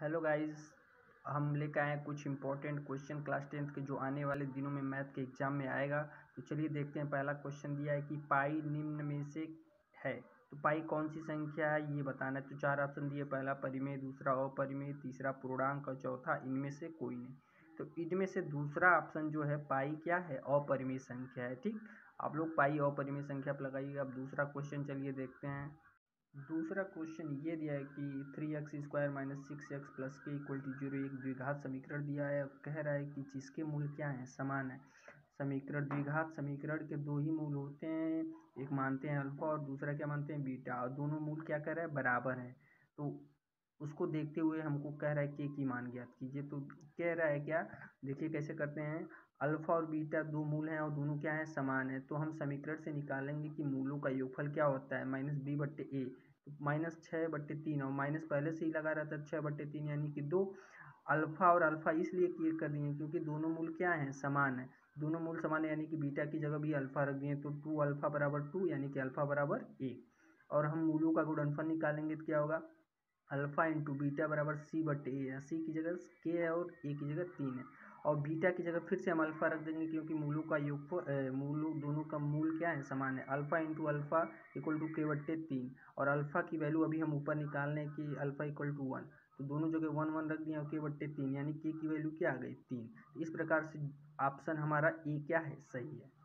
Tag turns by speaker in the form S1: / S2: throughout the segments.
S1: Hello guys. हम लेकर आए हैं कुछ इंपॉर्टेंट क्वेश्चन क्लास 10th के जो आने वाले दिनों में मैथ के एग्जाम में आएगा। तो चलिए देखते हैं। पहला क्वेश्चन दिया है कि पाई निम्न में से है, तो पाई कौन सी संख्या है ये बताना है। तो चार ऑप्शन दिए, पहला परिमेय, दूसरा अपरिमेय, तीसरा पूर्णांक और चौथा इनमें से कोई नहीं। तो इनमें से दूसरा ऑप्शन जो है पाई क्या है, अपरिमेय संख्या है। ठीक, आप लोग पाई अपरिमेय संख्या पर लगाइएगा। अब दूसरा क्वेश्चन चलिए देखते हैं। दूसरा क्वेश्चन ये दिया है कि 3x² - 6x + k = 0 एक द्विघात समीकरण दिया है। कह रहा है कि जिसके मूल क्या है, समान है। समीकरण द्विघात समीकरण के दो ही मूल होते हैं, एक मानते हैं अल्फा और दूसरा क्या मानते हैं बीटा, और दोनों मूल क्या कर रहा है, बराबर है। तो उसको देखते हुए हमको कह रहा है के की मान ज्ञात कीजिए। तो कह रहा है क्या, देखिए कैसे करते हैं। अल्फा और बीटा दो मूल हैं और दोनों क्या है, समान है। तो हम समीकरण से निकालेंगे कि मूलों का योगफल क्या होता है, -b/a। तो -6/3 और माइनस पहले से ही लगा रहता है 6/3 यानी कि 2। अल्फा और अल्फा इसलिए क्लियर कर दिए क्योंकि दोनों मूल क्या हैं, समान है। दोनों मूल समान है यानी कि बीटा की जगह भी अल्फा रख दिए। तो 2α = 2 यानी कि अल्फा बराबर 1। और हम मूलों का गुणनफल निकालेंगे तो क्या होगा, अल्फा इंटू बीटा बराबर c/a। सी की जगह के है और ए की जगह 3 है। और बीटा की जगह फिर से हम अल्फा रख देंगे क्योंकि मूलों का मूलों दोनों का मूल क्या है, समान है। Alpha into alpha = k/3। और अल्फा की वैल्यू अभी हम ऊपर निकाल लें कि अल्फा = 1। तो दोनों जगह 1 1 रख दिए और k/3 यानी के की वैल्यू क्या आ गई, 3। इस प्रकार से ऑप्शन हमारा ए क्या है, सही है।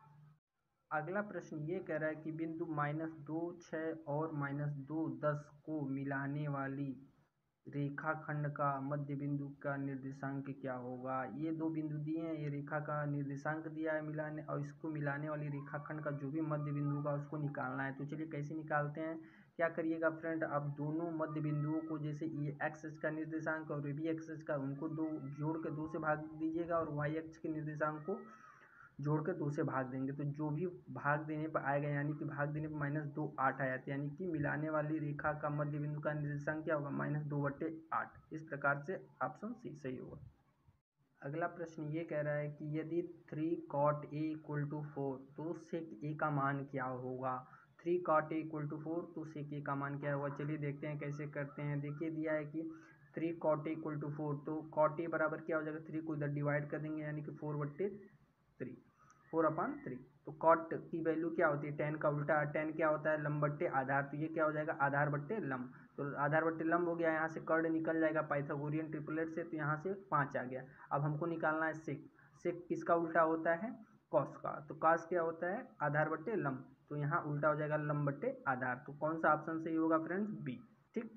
S1: अगला प्रश्न ये कह रहा है कि बिंदु -2 6 और -2 10 को मिलाने वाली रेखाखंड का मध्य बिंदु का निर्देशांक क्या होगा। ये दो बिंदु दिए हैं, ये रेखा का निर्देशांक दिया है मिलाने, और इसको मिलाने वाली रेखाखंड का जो भी मध्य बिंदु का उसको निकालना है। तो चलिए कैसे निकालते हैं। क्या करिएगा फ्रेंड, आप दोनों मध्य बिंदुओं को, जैसे ये x का निर्देशांक और ये भी x का, उनको दो जोड़ के 2 से भाग दीजिएगा और y अक्ष के निर्देशांक को जोड़कर 2 से भाग देंगे। तो जो भी भाग देने पर आएगा यानी कि भाग देने पर -2 8 आया था, यानी कि मिलाने वाली रेखा का मध्य बिंदु का निर्देशांक क्या होगा, -2/8। इस प्रकार से ऑप्शन सी सही होगा। अगला प्रश्न ये कह रहा है कि यदि 3 cot a = 4 तो sec a का मान क्या होगा। 3 cot a = 4 तो sec a का मान क्या होगा। चलिए देखते हैं कैसे करते हैं। देखिए दिया है कि 3 cot a = 4, तो cot a बराबर क्या हो जाएगा, 3 को इधर डिवाइड कर देंगे यानी कि 4/3, 4/3। तो कॉट की वैल्यू क्या होती है, 10 का उल्टा। 10 क्या होता है, लंब बट्टे आधार। तो ये क्या हो जाएगा, आधार बट्टे लंब। तो आधार बट्टे लंब हो गया, यहाँ से कर्ण निकल जाएगा पाइथागोरियन ट्रिपलेट से। तो यहाँ से 5 आ गया। अब हमको निकालना है सेक। सेक किसका उल्टा होता है, कॉस का। तो कॉस क्या होता है, आधार बट्टे लंब। तो यहाँ उल्टा हो जाएगा लंब बट्टे आधार। तो कौन सा ऑप्शन सही होगा फ्रेंड्स, बी। ठीक।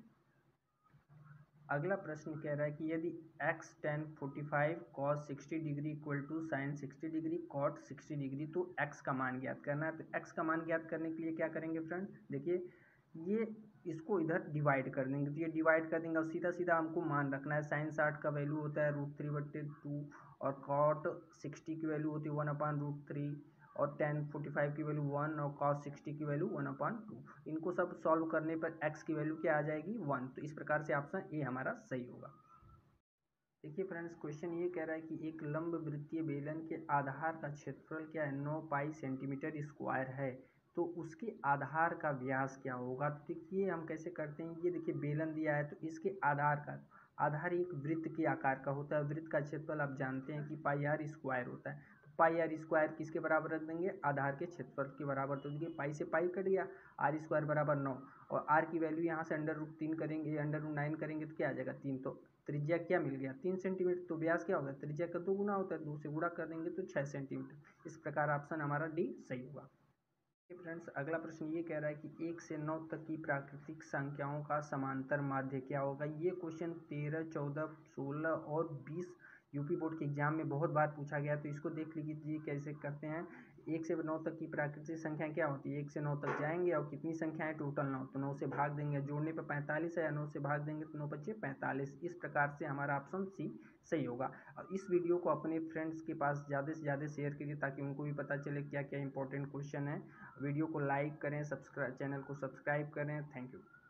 S1: अगला प्रश्न कह रहा है कि यदि x tan 45 cos 60 degree = sin 60 degree cot 60 degree, तो x का मान ज्ञात करना है। तो x का मान ज्ञात करने के लिए क्या करेंगे फ्रेंड, देखिए ये इसको इधर डिवाइड कर देंगे। तो ये डिवाइड कर देंगे और सीधा सीधा हमको मान रखना है। sin 60 का वैल्यू होता है √3/2 और cot 60 की वैल्यू होती है 1/√3 और tan 45 की वैल्यू 1 और cos 60 की वैल्यू 1/2। इनको सब सॉल्व करने पर x की वैल्यू क्या आ जाएगी, 1। तो इस प्रकार से ऑप्शन ए हमारा सही होगा। देखिए फ्रेंड्स, क्वेश्चन ये कह रहा है कि एक लंब वृत्तीय बेलन के आधार का क्षेत्रफल क्या है, 9 पाई सेंटीमीटर² है। तो उसके आधार का व्यास क्या होगा। तो देखिए हम कैसे करते हैं। ये देखिए बेलन दिया है, तो इसके आधार का, आधार एक वृत्त के आकार का होता है। वृत्त का क्षेत्रफल आप जानते हैं कि πr² होता है। तो πr² किसके बराबर रख देंगे, आधार के क्षेत्रफल के बराबर। तो देखिए पाई से पाई कट गया, r² बराबर 9 और r की वैल्यू यहाँ से √3 करेंगे, √9 करेंगे तो क्या आ जाएगा, 3। तो त्रिज्या क्या मिल गया, 3 सेंटीमीटर। तो व्यास क्या होगा, त्रिज्या का 2 गुना होता है, 2 से गुणा कर देंगे तो 6 सेंटीमीटर। इस प्रकार ऑप्शन हमारा डी सही होगा। फ्रेंड्स, अगला प्रश्न ये कह रहा है कि 1 से 9 तक की प्राकृतिक संख्याओं का समांतर माध्य क्या होगा। ये क्वेश्चन 13, 14, 16 और 20 यूपी बोर्ड के एग्जाम में बहुत बार पूछा गया। तो इसको देख लीजिए कैसे करते हैं। 1 से 9 तक की प्राकृतिक संख्या क्या होती है, 1 से 9 तक जाएंगे और कितनी संख्या है, टोटल 9। तो 9 से भाग देंगे, जोड़ने पर 45 है, 9 से भाग देंगे तो 9 बचे 45। इस प्रकार से हमारा ऑप्शन सी सही होगा। और इस वीडियो को अपने फ्रेंड्स के पास ज़्यादा से ज़्यादा शेयर करिए ताकि उनको भी पता चले क्या क्या इंपॉर्टेंट क्वेश्चन है। वीडियो को लाइक करें, चैनल को सब्सक्राइब करें। Thank you.